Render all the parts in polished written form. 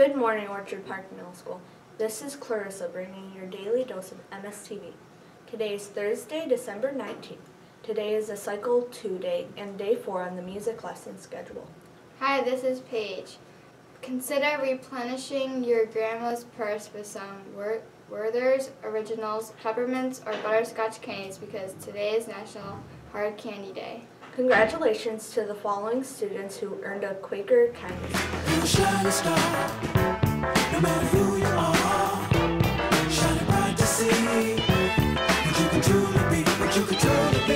Good morning, Orchard Park Middle School. This is Clarissa bringing your daily dose of MSTV. Today is Thursday, December 19th. Today is a Cycle 2 day and day 4 on the music lesson schedule. Hi, this is Paige. Consider replenishing your grandma's purse with some Werther's Originals, peppermints, or butterscotch candies because today is National Hard Candy Day. Congratulations to the following students who earned a Quaker Kindness. You're a shining star, no matter who you are, shining bright to see what you can truly be, what you can truly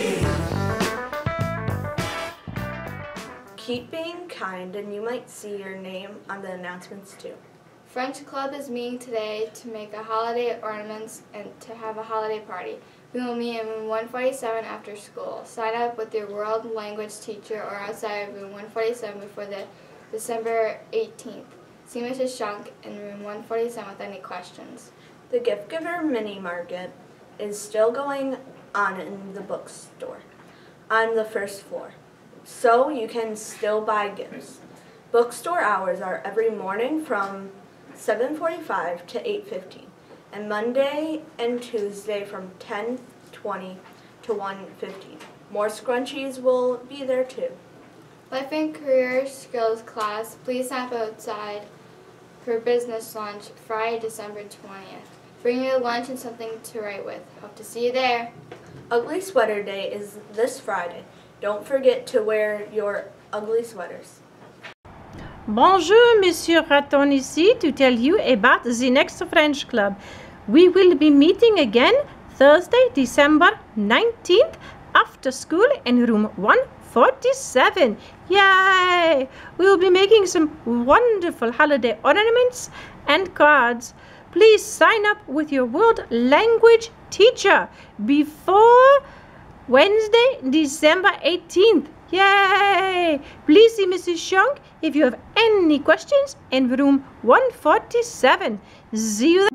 be. Keep being kind and you might see your name on the announcements too. French Club is meeting today to make a holiday ornaments and to have a holiday party. We will meet in room 147 after school. Sign up with your world language teacher or outside of room 147 before the December 18th. See Mrs. Shunk in room 147 with any questions. The Gift Giver Mini Market is still going on in the bookstore on the first floor, so you can still buy gifts. Bookstore hours are every morning from 7:45 to 8:15, and Monday and Tuesday from 10:20 to 1:15. More scrunchies will be there too. Life and Career Skills class, please stop outside for business lunch Friday, December 20th. Bring your lunch and something to write with. Hope to see you there. Ugly Sweater Day is this Friday. Don't forget to wear your ugly sweaters. Bonjour, Monsieur Raton ici to tell you about the next French Club. We will be meeting again Thursday, December 19th after school in room 147. Yay! We will be making some wonderful holiday ornaments and cards. Please sign up with your world language teacher before Wednesday, December 18th. Yay! Please see Mrs. Shunk if you have any questions in room 147. See you there.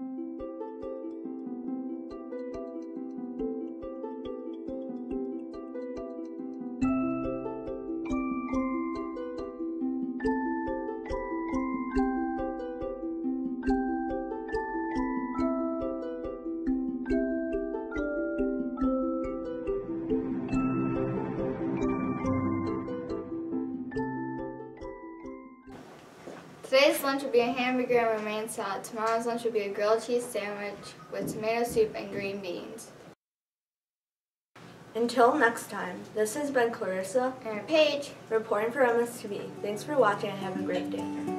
Today's lunch will be a hamburger and romaine salad. Tomorrow's lunch will be a grilled cheese sandwich with tomato soup and green beans. Until next time, this has been Clarissa And Paige. reporting for MSTV. Thanks for watching and have a great day.